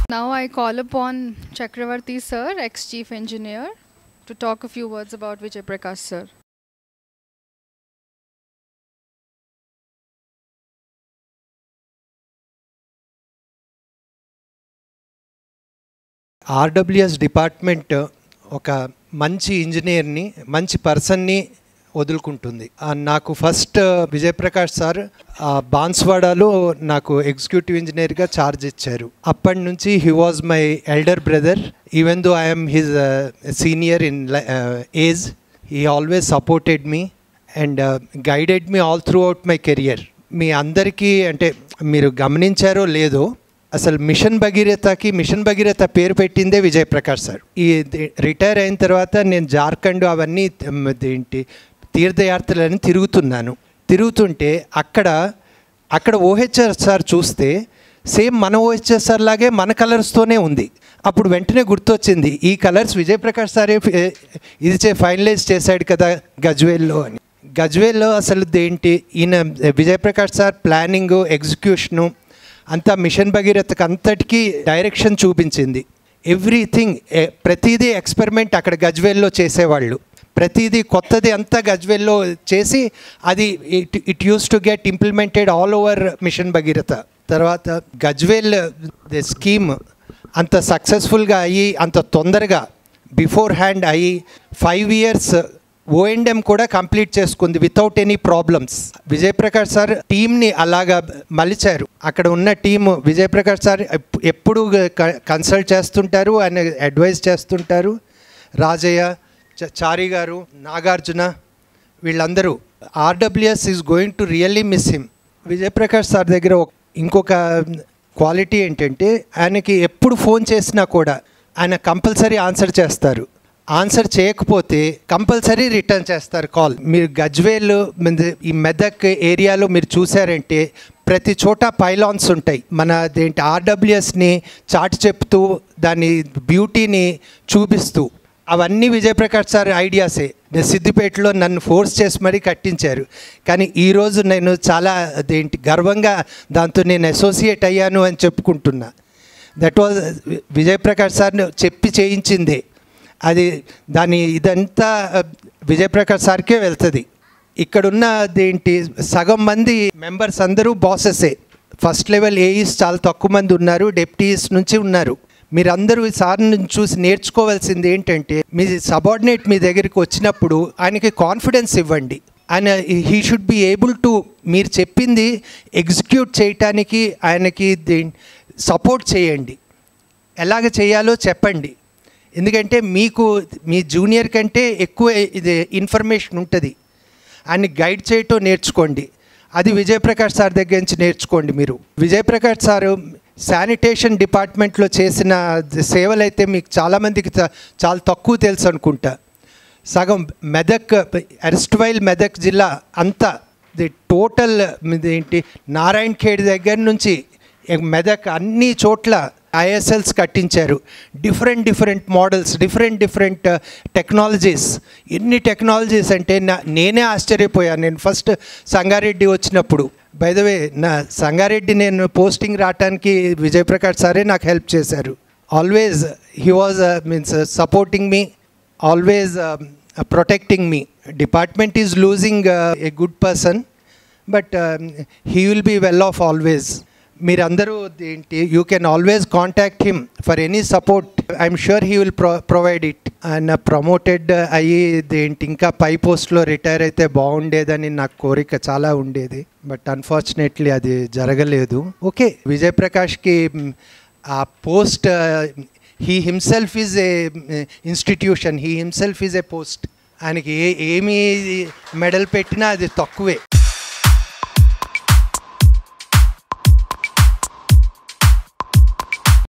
Now I call upon Chakravarti sir, ex-chief engineer, to talk a few words about Vijay Prakash sir. RWS department ఒక మంచి ఇంజనీర్ని, మంచి పర్సన్ని వదులుకుంటుంది. నాకు ఫస్ట్ విజయ్ ప్రకాష్ సార్ బాన్స్వాడాలో నాకు ఎగ్జిక్యూటివ్ ఇంజనీర్గా ఛార్జ్ ఇచ్చారు. అప్పటి నుంచి he was my elder brother. Even though I'm his senior in age, he always supported me and guided me all throughout my career. మీ అందరికీ అంటే మీరు గమనించారో లేదో, అసలు మిషన్ భగీరథ పేరు పెట్టిందే విజయ్ ప్రకాష్ సార్. ఈ రిటైర్ అయిన తర్వాత నేను జార్ఖండ్ అవన్నీ తీర్థయాత్రలని తిరుగుతుంటే అక్కడ ఓహెచ్ఆర్ సార్ చూస్తే సేమ్ మన ఓహెచ్ఆర్ సార్ లాగే మన కలర్స్తోనే ఉంది. అప్పుడు వెంటనే గుర్తొచ్చింది, ఈ కలర్స్ విజయ్ ప్రకాష్ సారే ఫైనలైజ్ చేశాడు కదా గజ్వేల్లో అని. గజ్వేల్లో అసలు ఈయన Vijay Prakash sir planning, execution అంతా మిషన్ భగీరథకి అంతటికీ డైరెక్షన్ చూపించింది. ఎవ్రీథింగ్, ప్రతిదీ ఎక్స్పెరిమెంట్ అక్కడ గజ్వేల్లో చేసేవాళ్ళు. ప్రతిదీ కొత్తది అంతా గజ్వేల్లో చేసి అది it use to get implemented all over mission Bhagiratha. తర్వాత గజ్వేల్ స్కీమ్ అంత సక్సెస్ఫుల్గా అయ్యి, అంత తొందరగా బిఫోర్ హ్యాండ్ అయ్యి 5 years ఓఎండ్ఎం కూడా కంప్లీట్ చేసుకుంది without any problems. Vijay Prakash sir టీమ్ని అలాగా మలిచారు. అక్కడ ఉన్న టీము విజయ్ ప్రకాష్ సార్ ఎప్పుడు కన్సల్ట్ చేస్తుంటారు, ఆయన అడ్వైజ్ చేస్తుంటారు. రాజయ్య, చారి గారు, నాగార్జున, వీళ్ళందరూ. RWS is going to really miss him. Vijay Prakash sir దగ్గర ఇంకొక క్వాలిటీ ఏంటంటే, ఆయనకి ఎప్పుడు ఫోన్ చేసినా కూడా ఆయన కంపల్సరీ ఆన్సర్ చేస్తారు. ఆన్సర్ చేయకపోతే కంపల్సరీ రిటర్న్ చేస్తారు కాల్. మీరు గజ్వేల్, ఈ మెదక్ ఏరియాలో మీరు చూసారంటే ప్రతి చోట పైలాన్స్ ఉంటాయి. మన ఆర్డబ్ల్యూఎస్ని చాటి చెప్తూ, దాని బ్యూటీని చూపిస్తూ, అవన్నీ విజయ్ ప్రకాష్ సార్ ఐడియాసే. సిద్దిపేటలో నన్ను ఫోర్స్ చేసి మరీ కట్టించారు. కానీ ఈరోజు నేను చాలా గర్వంగా దాంతో నేను అసోసియేట్ అయ్యాను అని చెప్పుకుంటున్నా. That was Vijay Prakash sir చెప్పి చేయించిందే. అది ఇదంతా విజయ్ ప్రకాష్ సార్కే వెళ్తుంది. ఇక్కడున్న సగం మంది మెంబర్స్ అందరూ బాసెసే. ఫస్ట్ లెవెల్ ఏఈస్ చాలా తక్కువ మంది ఉన్నారు, డెప్యూటీస్ నుంచి ఉన్నారు. మీరందరూ సార్ నుంచి చూసి నేర్చుకోవాల్సింది ఏంటంటే, మీ సబార్డినేట్ మీ దగ్గరికి వచ్చినప్పుడు ఆయనకి కాన్ఫిడెన్స్ ఇవ్వండి. ఆయన he should be able to, మీరు చెప్పింది ఎగ్జిక్యూట్ చేయటానికి ఆయనకి సపోర్ట్ చేయండి. ఎలాగ చేయాలో చెప్పండి. ఎందుకంటే మీకు మీ జూనియర్ కంటే ఎక్కువ ఇది ఇన్ఫర్మేషన్ ఉంటుంది. ఆయన్ని గైడ్ చేయటం నేర్చుకోండి. అది విజయ్ ప్రకాష్ సార్ దగ్గర నుంచి నేర్చుకోండి మీరు. విజయ్ ప్రకాష్ సారు శానిటేషన్ డిపార్ట్మెంట్లో చేసిన సేవలు అయితే మీకు చాలామందికి చాలా తక్కువ తెలుసు అనుకుంటా. సగం మెదక్, ఎర్స్ట్వైల్ మెదక్ జిల్లా అంతా టోటల్ నారాయణ ఖేడ్ దగ్గర నుంచి మెదక్ అన్ని చోట్ల ఐఎస్ఎల్స్ కట్టించారు. Different models, different technologies. ఎన్ని టెక్నాలజీస్ అంటే నేనే ఆశ్చర్యపోయాను. నేను ఫస్ట్ సంగారెడ్డి వచ్చినప్పుడు, బై ద వే, నా సంగారెడ్డి నేను పోస్టింగ్ రావడానికి విజయ్ ప్రకాష్ సారే నాకు హెల్ప్ చేశారు. Always he was supporting me, always protecting me. Department is losing a good person, but he will be well off always. మీరందరూ you can always contact him for any support. I'm sure he will provide it. ఆయన promoted అయ్యి ఇంకా పై పోస్ట్లో retire అయితే బాగుండేదని నాకు కోరిక చాలా ఉండేది. బట్ అన్ఫార్చునేట్లీ అది జరగలేదు. ఓకే, విజయ్ ప్రకాష్కి ఆ post, he himself is a institution, he himself is a post. ఆయనకి ఏమీ మెడల్ పెట్టినా అది తక్కువే.